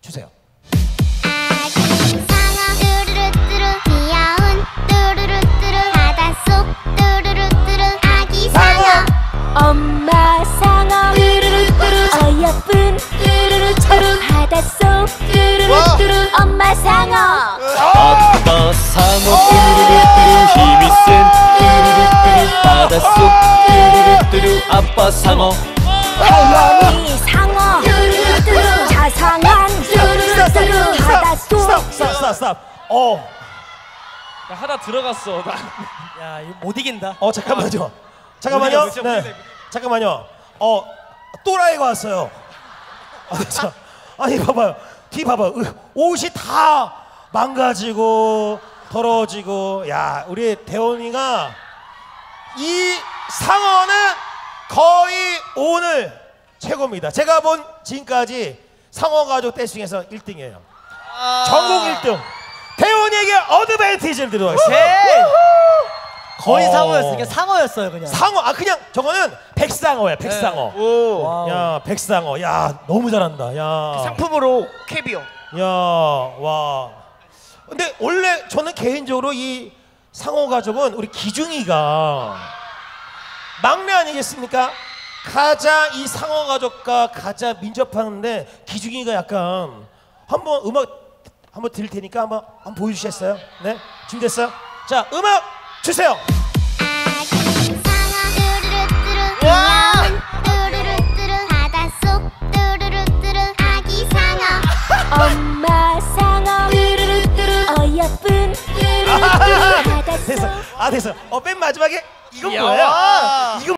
주세요. 엄마 상어 어여쁜 바닷속 엄마 상어 아빠 상어 힘이 센 바닷속 아빠 상어 할머니 상어 자상한 바닷속 스탑. 나 하나 들어갔어. 야, 이거 못 이긴다. 잠깐만요. 네. 잠깐만요. 또라이가 왔어요. 아니 봐봐요. 뒤 봐봐요. 옷이 다 망가지고 더러워지고. 야, 우리 대원이가 이 상어는 거의 오늘 최고입니다. 제가 본 지금까지 상어 가족 댄스 중에서 1등이에요. 전국 1등. 대원이에게 어드밴티지를 드리겠습니다. 거의 상어였어요. 그냥 상어였어요, 그냥. 상어, 그냥 저거는 백상어야, 백상어. 오. 야, 백상어. 야, 너무 잘한다. 야. 상품으로 캐비어. 야, 와. 근데 원래 저는 개인적으로 이 상어 가족은 우리 기중이가 막내 아니겠습니까? 가장 이 상어 가족과 가장 민접하는데 기중이가 약간 한번 음악 한번 드릴 테니까 한번 보여주시겠어요? 네, 준비됐어요? 자, 음악 주세요. 엄마 상어 어여쁜 바닷속 됐어. 맨 마지막에 이건 뭐예요? 이거